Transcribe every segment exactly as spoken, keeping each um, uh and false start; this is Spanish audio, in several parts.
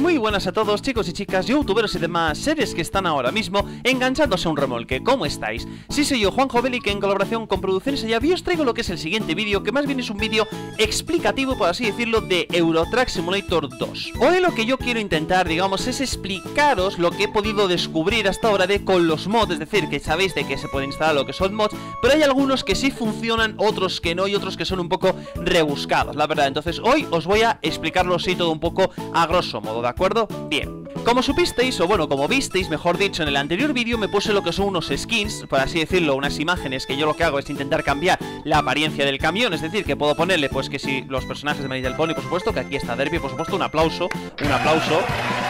Muy buenas a todos, chicos y chicas, youtuberos y demás seres que están ahora mismo enganchándose a un remolque. ¿Cómo estáis? Sí, soy yo, Juanjo Belli, que en colaboración con Producciones Ayavi os traigo lo que es el siguiente vídeo, que más bien es un vídeo explicativo, por así decirlo, de Euro Truck Simulator dos. Hoy lo que yo quiero intentar, digamos, es explicaros lo que he podido descubrir hasta ahora de con los mods, es decir, que sabéis de que se puede instalar lo que son mods, pero hay algunos que sí funcionan, otros que no, y otros que son un poco rebuscados, la verdad. Entonces hoy os voy a explicarlo así todo un poco a grosso modo, ¿de acuerdo? Bien. Como supisteis, o bueno, como visteis, mejor dicho, en el anterior vídeo me puse lo que son unos skins, por así decirlo, unas imágenes que yo lo que hago es intentar cambiar la apariencia del camión, es decir, que puedo ponerle, pues que si los personajes de My Little Pony, por supuesto, que aquí está Derpy, por supuesto, un aplauso, un aplauso.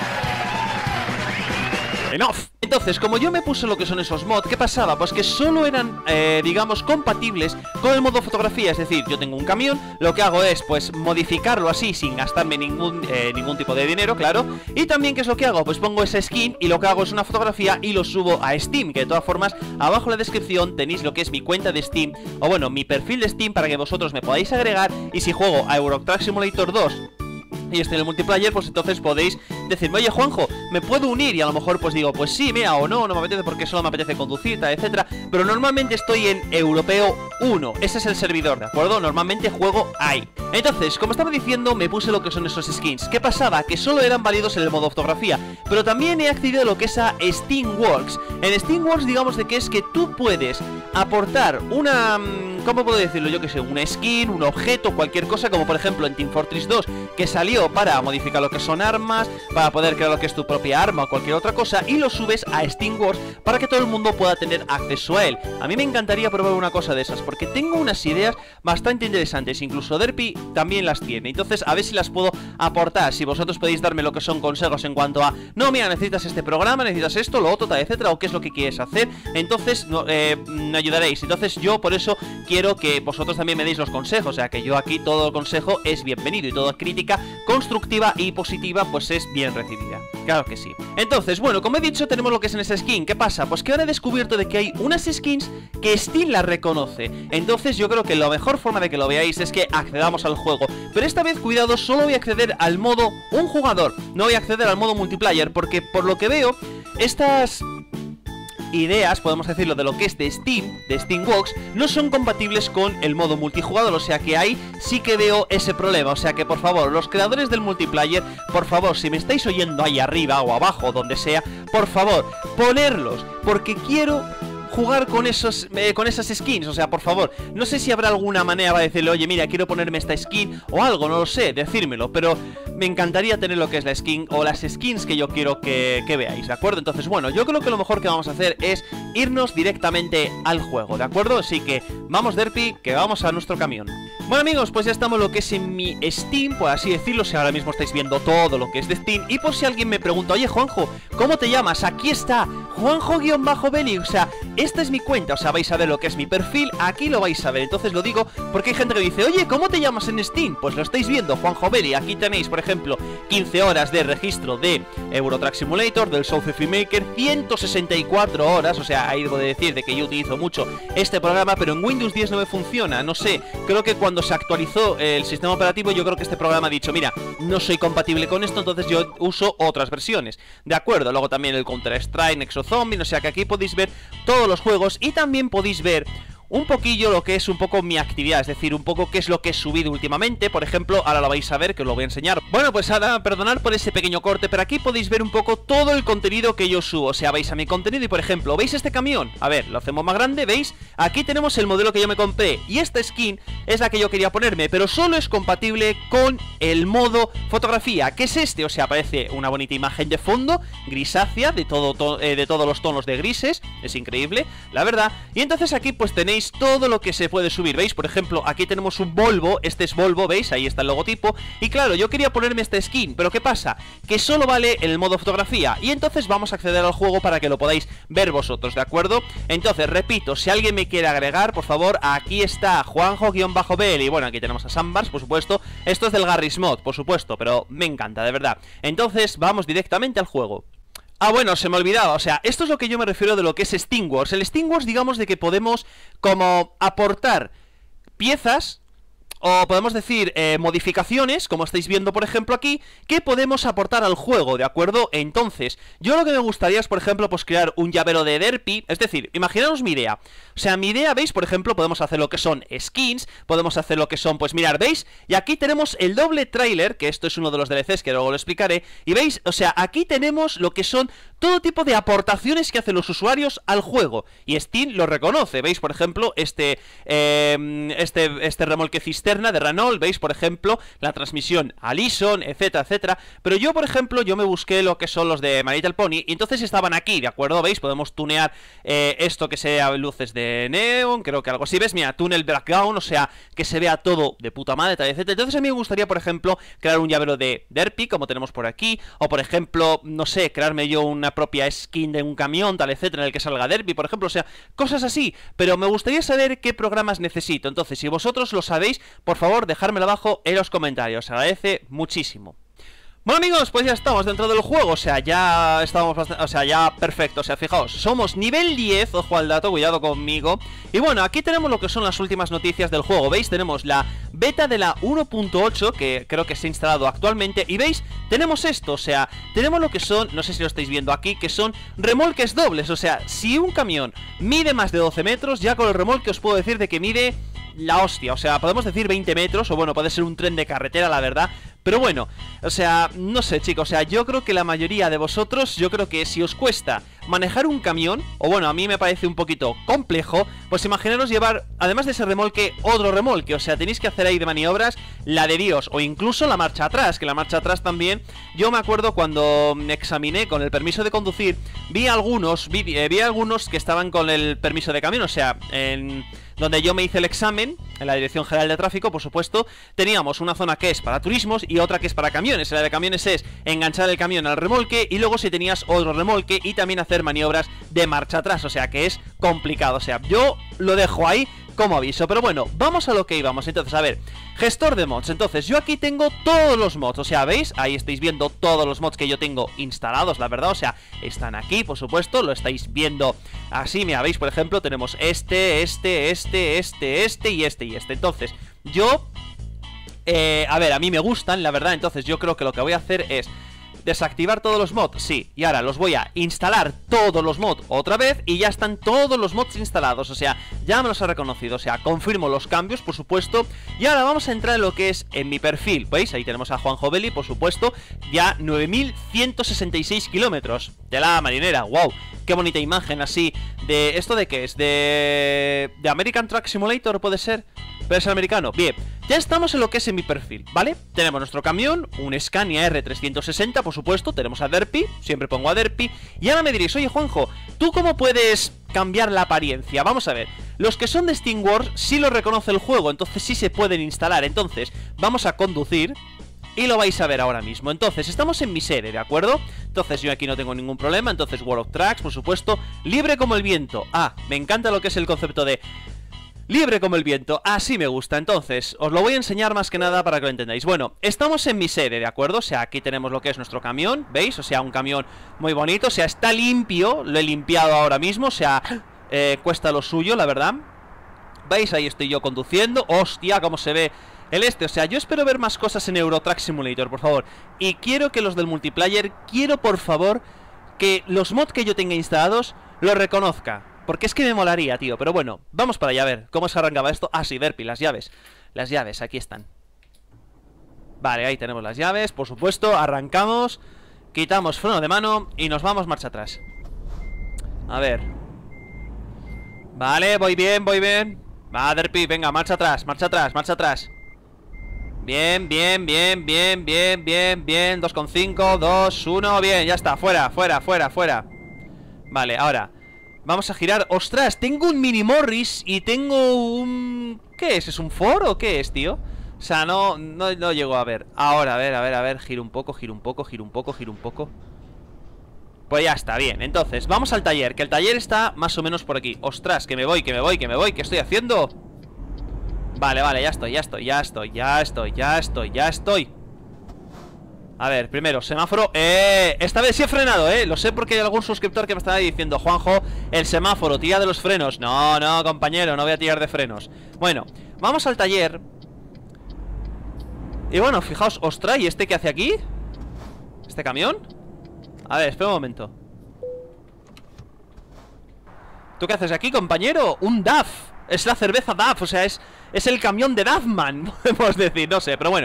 Enough. Entonces, como yo me puse lo que son esos mods, ¿qué pasaba? Pues que solo eran, eh, digamos, compatibles con el modo fotografía. Es decir, yo tengo un camión, lo que hago es, pues, modificarlo así sin gastarme ningún, eh, ningún tipo de dinero, claro. Y también, ¿qué es lo que hago? Pues pongo esa skin y lo que hago es una fotografía y lo subo a Steam, que de todas formas, abajo en la descripción tenéis lo que es mi cuenta de Steam, o bueno, mi perfil de Steam para que vosotros me podáis agregar, y si juego a Euro Truck Simulator dos y estoy en el multiplayer, pues entonces podéis decirme, oye Juanjo, ¿me puedo unir? Y a lo mejor pues digo, pues sí, mira, o no, no me apetece porque solo me apetece conducir, etcétera. Pero normalmente estoy en Europeo uno, ese es el servidor, ¿de acuerdo? Normalmente juego ahí. Entonces, como estaba diciendo, me puse lo que son esos skins. ¿Qué pasaba? Que solo eran válidos en el modo fotografía, pero también he accedido a lo que es a Steamworks. En Steamworks, digamos de que es que tú puedes aportar una... ¿cómo puedo decirlo? Yo que sé, una skin, un objeto, cualquier cosa, como por ejemplo en Team Fortress dos, que salió para modificar lo que son armas, para poder crear lo que es tu propia arma o cualquier otra cosa, y lo subes a Steamworks para que todo el mundo pueda tener acceso a él. A mí me encantaría probar una cosa de esas, porque tengo unas ideas bastante interesantes, incluso Derpy también las tiene, entonces a ver si las puedo aportar, si vosotros podéis darme lo que son consejos en cuanto a, no, mira, necesitas este programa, necesitas esto, lo otro, tal, etcétera, o qué es lo que quieres hacer, entonces no, eh, me ayudaréis. Entonces yo por eso quiero que vosotros también me deis los consejos, o sea que yo aquí todo el consejo es bienvenido y toda crítica constructiva y positiva pues es bien recibida, claro que sí. Entonces, bueno, como he dicho, tenemos lo que es en esa skin. ¿Qué pasa? Pues que ahora he descubierto de que hay unas skins que Steam las reconoce, entonces yo creo que la mejor forma de que lo veáis es que accedamos al juego, pero esta vez, cuidado, solo voy a acceder al modo un jugador, no voy a acceder al modo multiplayer, porque por lo que veo, estas ideas, podemos decirlo, de lo que es de Steam, de Steamworks, no son compatibles con el modo multijugador, o sea que ahí sí que veo ese problema. O sea que por favor, los creadores del multiplayer, por favor, si me estáis oyendo ahí arriba o abajo, donde sea, por favor, ponerlos, porque quiero jugar con esos eh, con esas skins, o sea, por favor, no sé si habrá alguna manera para decirle, oye, mira, quiero ponerme esta skin o algo, no lo sé, decírmelo, pero me encantaría tener lo que es la skin o las skins que yo quiero que, que veáis, ¿de acuerdo? Entonces, bueno, yo creo que lo mejor que vamos a hacer es irnos directamente al juego, ¿de acuerdo? Así que, vamos, Derpy, que vamos a nuestro camión. Bueno, amigos, pues ya estamos lo que es en mi Steam, por así decirlo, si ahora mismo estáis viendo todo lo que es de Steam, y por si alguien me pregunta, oye, Juanjo, ¿cómo te llamas? Aquí está, Juanjo-Belli, o sea, esta es mi cuenta, o sea, vais a ver lo que es mi perfil, aquí lo vais a ver. Entonces lo digo porque hay gente que dice, oye, ¿cómo te llamas en Steam? Pues lo estáis viendo, Juanjo Belli. Aquí tenéis, por ejemplo, quince horas de registro de Euro Truck Simulator, del South Maker, ciento sesenta y cuatro horas, o sea, ahí debo de decir de que yo utilizo mucho este programa, pero en Windows diez no me funciona, no sé, creo que cuando se actualizó el sistema operativo, yo creo que este programa ha dicho, mira, no soy compatible con esto, entonces yo uso otras versiones, ¿de acuerdo? Luego también el Counter-Strike, Nexo Zombie, o sea que aquí podéis ver todos los juegos y también podéis ver un poquillo lo que es un poco mi actividad, es decir, un poco qué es lo que he subido últimamente. Por ejemplo, ahora lo vais a ver, que os lo voy a enseñar. Bueno, pues ahora, perdonad por ese pequeño corte, pero aquí podéis ver un poco todo el contenido que yo subo. O sea, vais a mi contenido y, por ejemplo, ¿veis este camión? A ver, lo hacemos más grande, ¿veis? Aquí tenemos el modelo que yo me compré y esta skin es la que yo quería ponerme, pero solo es compatible con el modo fotografía, que es este. O sea, aparece una bonita imagen de fondo, grisácea, de, todo, to eh, de todos los tonos de grises. Es increíble, la verdad. Y entonces aquí pues tenéis todo lo que se puede subir, ¿veis? Por ejemplo, aquí tenemos un Volvo, este es Volvo, ¿veis? Ahí está el logotipo. Y claro, yo quería ponerme esta skin, pero ¿qué pasa? Que solo vale en el modo fotografía. Y entonces vamos a acceder al juego para que lo podáis ver vosotros, ¿de acuerdo? Entonces, repito, si alguien me quiere agregar, por favor, aquí está Juanjo-Belli. Bueno, aquí tenemos a Sambars, por supuesto. Esto es del Garry's Mod, por supuesto, pero me encanta, de verdad. Entonces, vamos directamente al juego. Ah, bueno, se me olvidaba, o sea, esto es lo que yo me refiero de lo que es Steamworks. El Steamworks, digamos, de que podemos como aportar piezas o podemos decir eh, modificaciones, como estáis viendo por ejemplo aquí, que podemos aportar al juego, ¿de acuerdo? Entonces, yo lo que me gustaría es, por ejemplo, pues crear un llavero de Derpy. Es decir, imaginaos mi idea. O sea, mi idea, ¿veis? Por ejemplo, podemos hacer lo que son skins, podemos hacer lo que son, pues mirar, ¿veis? Y aquí tenemos el doble trailer, que esto es uno de los D L Cs que luego lo explicaré. Y ¿veis? O sea, aquí tenemos lo que son todo tipo de aportaciones que hacen los usuarios al juego. Y Steam lo reconoce, ¿veis? Por ejemplo, este, eh, este, este remolque cisterna de Renault, veis por ejemplo la transmisión Allison, etcétera, etcétera. Pero yo por ejemplo, yo me busqué lo que son los de My Little Pony y entonces estaban aquí, ¿de acuerdo? ¿Veis? Podemos tunear eh, esto que sea luces de neón, creo que algo así, ¿ves? Mira, túnel background, o sea, que se vea todo de puta madre, tal, etcétera. Entonces a mí me gustaría por ejemplo crear un llavero de Derpy, como tenemos por aquí, o por ejemplo, no sé, crearme yo una propia skin de un camión, tal, etcétera, en el que salga Derpy, por ejemplo, o sea, cosas así. Pero me gustaría saber qué programas necesito. Entonces, si vosotros lo sabéis, por favor, dejármelo abajo en los comentarios, se agradece muchísimo. Bueno amigos, pues ya estamos dentro del juego, o sea, ya estamos bastante, o sea, ya perfecto, o sea, fijaos, somos nivel diez, ojo al dato, cuidado conmigo. Y bueno, aquí tenemos lo que son las últimas noticias del juego, ¿veis? Tenemos la beta de la uno punto ocho, que creo que se ha instalado actualmente, y ¿veis? Tenemos esto, o sea, tenemos lo que son, no sé si lo estáis viendo aquí, que son remolques dobles, o sea, si un camión mide más de doce metros, ya con el remolque os puedo decir de que mide la hostia, o sea, podemos decir veinte metros, o bueno, puede ser un tren de carretera, la verdad. Pero bueno, o sea, no sé chicos, o sea, yo creo que la mayoría de vosotros, yo creo que si os cuesta manejar un camión, o bueno, a mí me parece un poquito complejo, pues imaginaros llevar, además de ese remolque, otro remolque, o sea, tenéis que hacer ahí de maniobras la de Dios, o incluso la marcha atrás, que la marcha atrás también, yo me acuerdo cuando me examiné con el permiso de conducir, vi algunos, vi, eh, vi algunos que estaban con el permiso de camión, o sea, en... donde yo me hice el examen, en la Dirección General de Tráfico, por supuesto, teníamos una zona que es para turismos y otra que es para camiones. La de camiones es enganchar el camión al remolque y luego si tenías otro remolque y también hacer maniobras de marcha atrás, o sea que es complicado, o sea, yo lo dejo ahí como aviso. Pero bueno, vamos a lo que íbamos. Entonces, a ver, gestor de mods. Entonces, yo aquí tengo todos los mods, o sea, ¿veis? Ahí estáis viendo todos los mods que yo tengo instalados, la verdad, o sea, están aquí, por supuesto, lo estáis viendo así. Mira, ¿veis? Por ejemplo, tenemos este, este, este, este, este y este y este. Entonces, yo... Eh, a ver, a mí me gustan, la verdad, entonces yo creo que lo que voy a hacer es desactivar todos los mods, sí, y ahora los voy a instalar todos los mods otra vez y ya están todos los mods instalados, o sea, ya me los ha reconocido, o sea, confirmo los cambios, por supuesto, y ahora vamos a entrar en lo que es en mi perfil, ¿veis? Ahí tenemos a Juanjo Belli, por supuesto, ya nueve mil ciento sesenta y seis kilómetros de la marinera, wow, qué bonita imagen así, de, ¿esto de qué es? De, de American Truck Simulator, ¿puede ser? Pero es americano, bien, ya estamos en lo que es en mi perfil, ¿vale? Tenemos nuestro camión, un Scania R trescientos sesenta, por supuesto, tenemos a Derpy, siempre pongo a Derpy. Y ahora me diréis, oye Juanjo, ¿tú cómo puedes cambiar la apariencia? Vamos a ver, los que son de Steam Wars sí lo reconoce el juego, entonces sí se pueden instalar. Entonces, vamos a conducir y lo vais a ver ahora mismo. Entonces, estamos en mi sede, ¿de acuerdo? Entonces yo aquí no tengo ningún problema, entonces World of Trucks, por supuesto, libre como el viento. Ah, me encanta lo que es el concepto de... libre como el viento, así me gusta. Entonces, os lo voy a enseñar más que nada para que lo entendáis. Bueno, estamos en mi sede, ¿de acuerdo? O sea, aquí tenemos lo que es nuestro camión, ¿veis? O sea, un camión muy bonito, o sea, está limpio, lo he limpiado ahora mismo, o sea, eh, cuesta lo suyo, la verdad. ¿Veis? Ahí estoy yo conduciendo, hostia, cómo se ve el este. O sea, yo espero ver más cosas en Euro Truck Simulator, por favor. Y quiero que los del multiplayer, quiero por favor que los mods que yo tenga instalados lo reconozca. Porque es que me molaría, tío, pero bueno, vamos para allá a ver cómo se arrancaba esto. Ah, sí, Derpy, las llaves. Las llaves, aquí están. Vale, ahí tenemos las llaves, por supuesto, arrancamos. Quitamos freno de mano y nos vamos marcha atrás. A ver. Vale, voy bien, voy bien. Va, Derpy, venga, marcha atrás, marcha atrás, marcha atrás. Bien, bien, bien, bien, bien, bien, bien. dos coma cinco, dos, uno, bien, ya está, fuera, fuera, fuera, fuera. Vale, ahora vamos a girar. ¡Ostras! Tengo un Mini Morris y tengo un... ¿qué es? ¿Es un Ford o qué es, tío? O sea, no, no, no llego a ver. Ahora, a ver, a ver, a ver. Giro un poco, giro un poco, giro un poco, giro un poco. Pues ya está, bien. Entonces, vamos al taller, que el taller está más o menos por aquí. ¡Ostras! Que me voy, que me voy, que me voy. ¿Qué estoy haciendo? Vale, vale, ya estoy, ya estoy, ya estoy, ya estoy, ya estoy, ya estoy. A ver, primero, semáforo. ¡Eh! Esta vez sí he frenado, ¿eh? Lo sé porque hay algún suscriptor que me estaba diciendo, Juanjo, el semáforo, tira de los frenos. No, no, compañero, no voy a tirar de frenos. Bueno, vamos al taller. Y bueno, fijaos, ostras, ¿y este qué hace aquí? ¿Este camión? A ver, espera un momento. ¿Tú qué haces aquí, compañero? Un D A F. Es la cerveza D A F, o sea, es, es el camión de Duffman, podemos decir, no sé, pero bueno.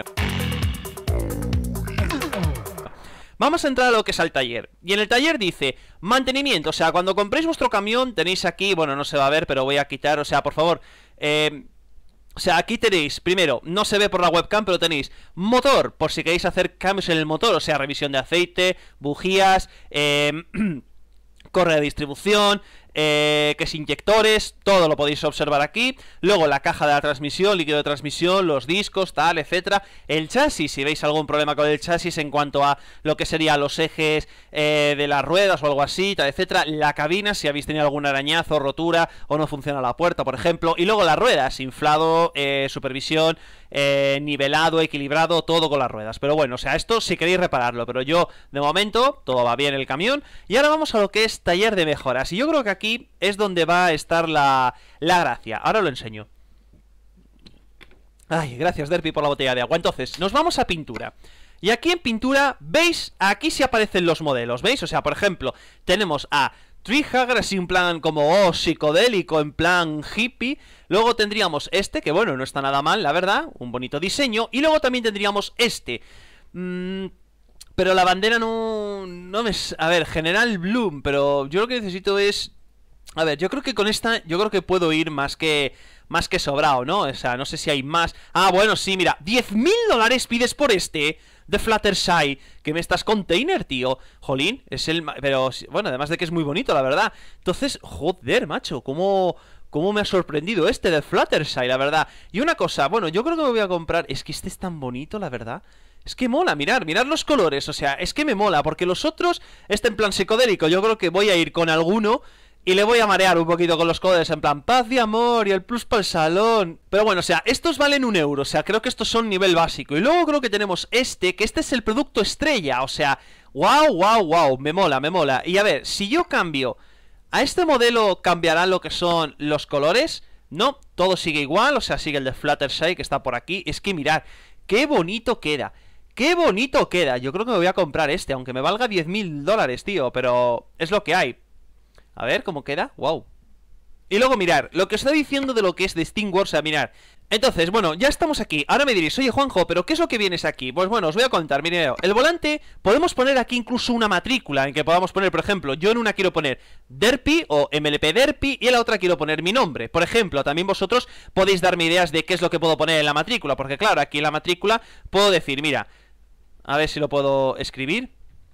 Vamos a entrar a lo que es el taller. Y en el taller dice mantenimiento, o sea, cuando compréis vuestro camión tenéis aquí, bueno, no se va a ver, pero voy a quitar, o sea, por favor, eh... O sea, aquí tenéis, primero, no se ve por la webcam, pero tenéis motor, por si queréis hacer cambios en el motor, o sea, revisión de aceite, bujías, eh, correa de distribución, eh, que es inyectores, todo lo podéis observar aquí. Luego la caja de la transmisión, líquido de transmisión, los discos, tal, etcétera. El chasis, si veis algún problema con el chasis en cuanto a lo que serían los ejes eh, de las ruedas o algo así, tal, etcétera. La cabina, si habéis tenido algún arañazo, rotura o no funciona la puerta, por ejemplo. Y luego las ruedas, inflado, eh, supervisión, eh, nivelado, equilibrado, todo con las ruedas. Pero bueno, o sea, esto si queréis repararlo, pero yo, de momento, todo va bien en el camión. Y ahora vamos a lo que es taller de mejoras. Y yo creo que aquí es donde va a estar la, la gracia. Ahora lo enseño. Ay, gracias Derpy por la botella de agua. Entonces, nos vamos a pintura. Y aquí en pintura, ¿veis? Aquí sí aparecen los modelos, ¿veis? O sea, por ejemplo, tenemos a Treehugger, así en plan como oh, psicodélico, en plan hippie. Luego tendríamos este, que bueno, no está nada mal, la verdad, un bonito diseño. Y luego también tendríamos este. Mmm... Pero la bandera no... no me... A ver, General Bloom, pero yo lo que necesito es... A ver, yo creo que con esta, yo creo que puedo ir más que más que sobrado, ¿no? O sea, no sé si hay más. Ah, bueno, sí, mira, diez mil dólares pides por este de Fluttershy, que me estás container, tío. Jolín, es el... Pero, bueno, además de que es muy bonito, la verdad. Entonces, joder, macho, cómo... Cómo me ha sorprendido este de Fluttershy, la verdad. Y una cosa, bueno, yo creo que me voy a comprar... Es que este es tan bonito, la verdad. Es que mola, mirar, mirar los colores. O sea, es que me mola, porque los otros, este en plan psicodélico, yo creo que voy a ir con alguno y le voy a marear un poquito con los colores, en plan paz y amor y el plus para el salón. Pero bueno, o sea, estos valen un euro, o sea, creo que estos son nivel básico. Y luego creo que tenemos este, que este es el producto estrella, o sea, wow, wow, wow, me mola, me mola. Y a ver, si yo cambio a este modelo, ¿cambiarán lo que son los colores? No, todo sigue igual, o sea, sigue el de Fluttershy que está por aquí. Es que mirad, qué bonito queda. ¡Qué bonito queda! Yo creo que me voy a comprar este, aunque me valga diez mil dólares, tío, pero es lo que hay. A ver, ¿cómo queda? ¡Wow! Y luego mirar, lo que os está diciendo de lo que es de SteamWorks, o sea, mirar. Entonces, bueno, ya estamos aquí. Ahora me diréis, oye Juanjo, ¿pero qué es lo que vienes aquí? Pues bueno, os voy a contar, mirad. El volante, podemos poner aquí incluso una matrícula en que podamos poner, por ejemplo, yo en una quiero poner Derpy o M L P Derpy y en la otra quiero poner mi nombre. Por ejemplo, también vosotros podéis darme ideas de qué es lo que puedo poner en la matrícula, porque claro, aquí en la matrícula puedo decir, mira, a ver si lo puedo escribir.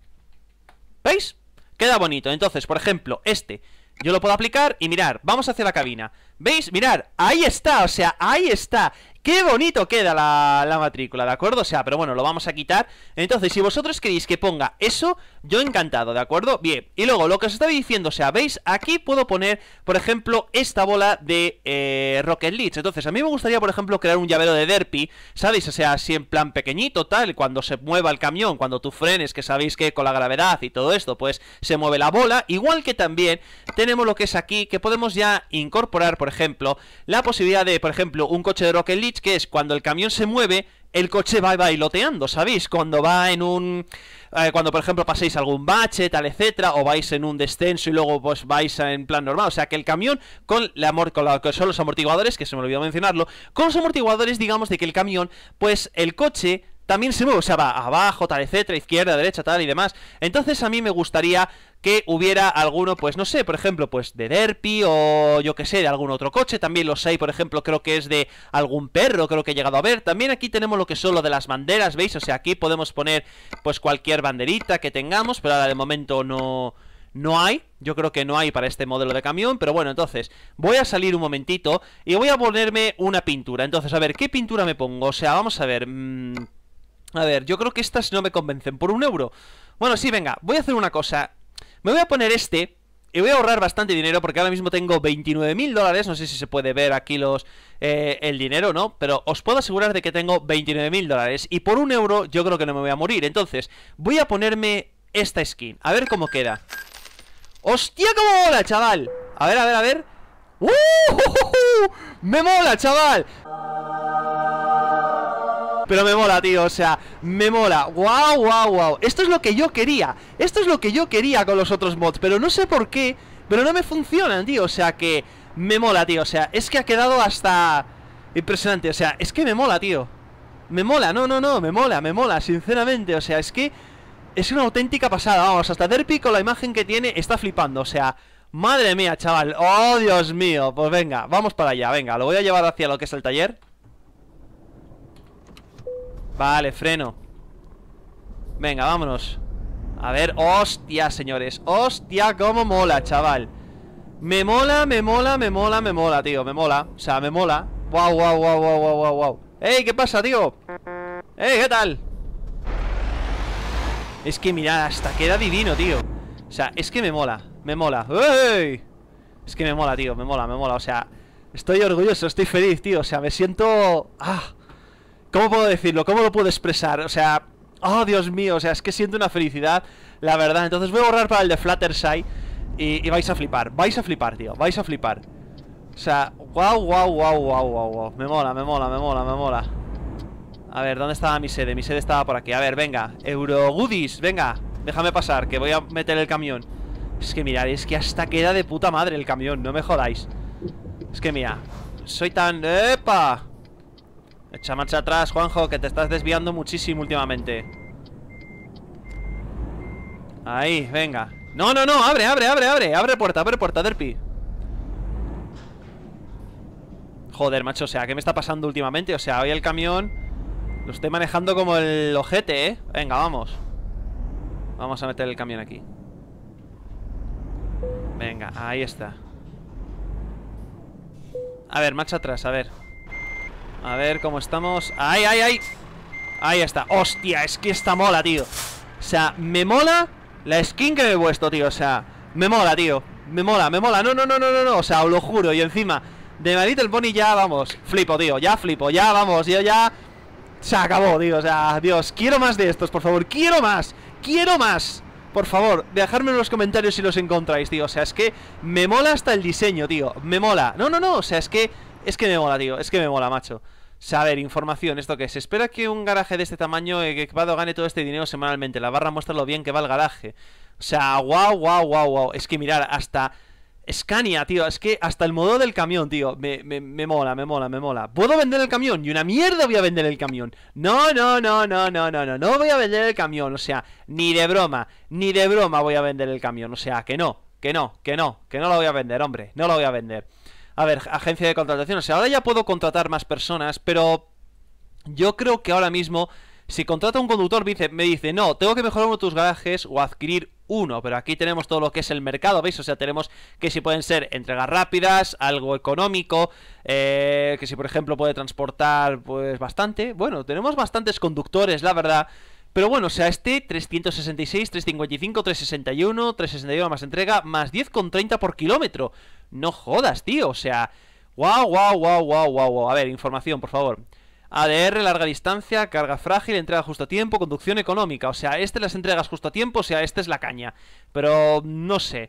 ¿Veis? Queda bonito. Entonces, por ejemplo, este yo lo puedo aplicar y mirar, vamos hacia la cabina. ¿Veis? Mirar, ahí está, o sea, ahí está. ¡Qué bonito queda la, la matrícula!, ¿de acuerdo? O sea, pero bueno, lo vamos a quitar. Entonces, si vosotros queréis que ponga eso, yo encantado, ¿de acuerdo? Bien, y luego, lo que os estaba diciendo, o sea, ¿veis? Aquí puedo poner, por ejemplo, esta bola de eh, Rocket League. Entonces, a mí me gustaría, por ejemplo, crear un llavero de Derpy, ¿sabéis? O sea, así en plan pequeñito, tal, cuando se mueva el camión, cuando tú frenes, que sabéis que con la gravedad y todo esto, pues, se mueve la bola. Igual que también tenemos lo que es aquí, que podemos ya incorporar, por ejemplo, la posibilidad de, por ejemplo, un coche de Rocket League, que es cuando el camión se mueve, el coche va bailoteando, ¿sabéis? Cuando va en un... Eh, cuando, por ejemplo, paséis algún bache, tal, etcétera, o vais en un descenso y luego, pues, vais en plan normal. O sea, que el camión, con la con lo que son los amortiguadores, que se me olvidó mencionarlo, con los amortiguadores, digamos, de que el camión, pues, el coche también se mueve, o sea, va abajo, tal, etcétera, izquierda, derecha, tal, y demás. Entonces, a mí me gustaría que hubiera alguno, pues, no sé, por ejemplo, pues, de Derpy o yo que sé, de algún otro coche. También los hay, por ejemplo, creo que es de algún perro, creo que he llegado a ver. También aquí tenemos lo que son lo de las banderas, ¿veis? O sea, aquí podemos poner, pues, cualquier banderita que tengamos, pero ahora de momento no... No hay, yo creo que no hay para este modelo de camión. Pero bueno, entonces, voy a salir un momentito y voy a ponerme una pintura. Entonces, a ver, ¿qué pintura me pongo? O sea, vamos a ver... Mmm... A ver, yo creo que estas no me convencen. ¿Por un euro? Bueno, sí, venga, voy a hacer una cosa. Me voy a poner este y voy a ahorrar bastante dinero porque ahora mismo tengo veintinueve mil dólares. No sé si se puede ver aquí los eh, el dinero, ¿no? Pero os puedo asegurar de que tengo veintinueve mil dólares. Y por un euro yo creo que no me voy a morir. Entonces, voy a ponerme esta skin. A ver cómo queda. ¡Hostia, cómo mola, chaval! A ver, a ver, a ver. ¡Uh! ¡Me mola, chaval! Pero me mola, tío, o sea, me mola. Wow, wow, wow. Esto es lo que yo quería. Esto es lo que yo quería con los otros mods. Pero no sé por qué, pero no me funcionan, tío. O sea, que me mola, tío. O sea, es que ha quedado hasta impresionante. O sea, es que me mola, tío. Me mola, no, no, no, me mola, me mola, sinceramente. O sea, es que es una auténtica pasada. Vamos, hasta Derpy con la imagen que tiene está flipando. O sea, madre mía, chaval. Oh, Dios mío. Pues venga, vamos para allá, venga. Lo voy a llevar hacia lo que es el taller. Vale, freno. Venga, vámonos. A ver, hostia, señores. Hostia, cómo mola, chaval. Me mola, me mola, me mola, me mola, tío. Me mola, o sea, me mola. Wow, wow, wow, wow, wow, wow, wow. ¡Ey! ¿Qué pasa, tío? ¡Ey! ¿Qué tal? Es que mirad, hasta queda divino, tío. O sea, es que me mola, me mola. ¡Ey! Es que me mola, tío, me mola, me mola. O sea, estoy orgulloso, estoy feliz, tío. O sea, me siento... ¡Ah! ¿Cómo puedo decirlo? ¿Cómo lo puedo expresar? O sea... ¡Oh, Dios mío! O sea, es que siento una felicidad, la verdad. Entonces voy a borrar para el de Fluttershy y, y vais a flipar, vais a flipar, tío. Vais a flipar. O sea, wow, wow, wow, wow, wow, wow. Me mola, me mola, me mola, me mola. A ver, ¿dónde estaba mi sede? Mi sede estaba por aquí. A ver, venga, Eurogoodies, venga. Déjame pasar, que voy a meter el camión. Es que mirad, es que hasta queda de puta madre el camión, no me jodáis. Es que mira, soy tan... ¡Epa! Echa marcha atrás, Juanjo, que te estás desviando muchísimo últimamente. Ahí, venga. No, no, no, abre, abre, abre, abre. Abre puerta, abre puerta, Derpy. Joder, macho, o sea, ¿qué me está pasando últimamente? O sea, hoy el camión lo estoy manejando como el ojete, ¿eh? Venga, vamos. Vamos a meter el camión aquí. Venga, ahí está. A ver, marcha atrás, a ver. A ver cómo estamos. ¡Ay, ay, ay! Ahí está. ¡Hostia! Es que esta mola, tío. O sea, me mola la skin que me he puesto, tío. O sea, me mola, tío. Me mola, me mola. No, no, no, no, no, no. O sea, os lo juro. Y encima, de My Little Pony ya, vamos. Flipo, tío. Ya flipo. Ya, vamos. Yo ya... Se acabó, tío. O sea, Dios. Quiero más de estos, por favor. Quiero más. Quiero más. Por favor, dejadme en los comentarios si los encontráis, tío. O sea, es que me mola hasta el diseño, tío. Me mola. No, no, no. O sea, es que... Es que me mola, tío, es que me mola, macho. O sea, a ver, información, ¿esto qué es? Se espera que un garaje de este tamaño equipado gane todo este dinero semanalmente. La barra muestra lo bien que va el garaje. O sea, guau, guau, guau, guau. Es que mirar, hasta Scania, tío, es que hasta el modo del camión, tío, me, me, me mola, me mola, me mola. ¿Puedo vender el camión? Y una mierda voy a vender el camión. No, no, no, no, no, no, no, no voy a vender el camión. O sea, ni de broma, ni de broma voy a vender el camión. O sea, que no, que no, que no, que no lo voy a vender, hombre, no lo voy a vender. A ver, agencia de contratación, o sea, ahora ya puedo contratar más personas, pero yo creo que ahora mismo, si contrato a un conductor, me dice, no, tengo que mejorar uno de tus garajes o adquirir uno, pero aquí tenemos todo lo que es el mercado, ¿veis? O sea, tenemos que si pueden ser entregas rápidas, algo económico, eh, que si por ejemplo puede transportar, pues bastante, bueno, tenemos bastantes conductores, la verdad. Pero bueno, o sea, este trescientos sesenta y seis, trescientos cincuenta y cinco, trescientos sesenta y uno, trescientos sesenta y uno más entrega, más diez coma treinta por kilómetro. No jodas, tío, o sea... Wow, wow, wow, wow, wow, wow. A ver, información, por favor. A D R, larga distancia, carga frágil, entrega justo a tiempo, conducción económica. O sea, este las entregas justo a tiempo, o sea, este es la caña. Pero, no sé...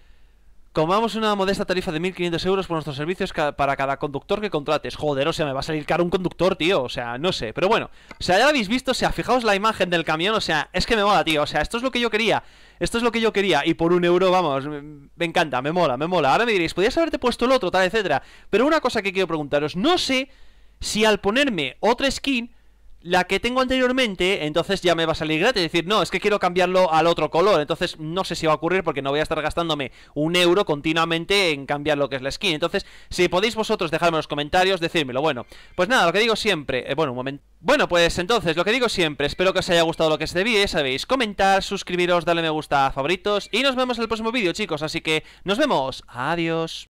Comamos una modesta tarifa de mil quinientos euros por nuestros servicios ca para cada conductor que contrates. Joder, o sea, me va a salir caro un conductor, tío. O sea, no sé, pero bueno. O sea, ya lo habéis visto, o sea, fijaos la imagen del camión. O sea, es que me mola, tío. O sea, esto es lo que yo quería. Esto es lo que yo quería. Y por un euro, vamos, me, me encanta, me mola, me mola. Ahora me diréis, podrías haberte puesto el otro, tal, etcétera. Pero una cosa que quiero preguntaros, no sé si al ponerme otra skin... La que tengo anteriormente, entonces ya me va a salir gratis. Es decir, no, es que quiero cambiarlo al otro color. Entonces no sé si va a ocurrir porque no voy a estar gastándome un euro continuamente en cambiar lo que es la skin. Entonces, si podéis vosotros dejarme en los comentarios, decírmelo. Bueno, pues nada, lo que digo siempre, eh, bueno, un momento. Bueno, pues entonces, lo que digo siempre, espero que os haya gustado lo que es este vídeo. Ya sabéis, comentar, suscribiros, darle me gusta a favoritos. Y nos vemos en el próximo vídeo, chicos. Así que nos vemos, adiós.